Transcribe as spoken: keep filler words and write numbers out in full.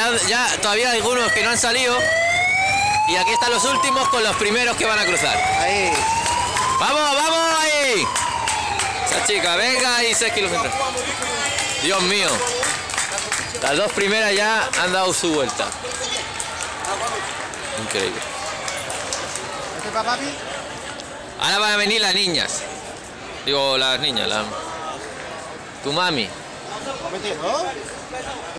ya, ya todavía hay algunos que no han salido. Y aquí están los últimos con los primeros que van a cruzar. Ahí. ¡Vamos, vamos ahí! Esa chica, venga ahí, seis kilómetros. Dios mío. Las dos primeras ya han dado su vuelta. Increíble. ¿Este para papi? Ahora van a venir las niñas. Digo, las niñas, la... tu mami. ¿Lo metido?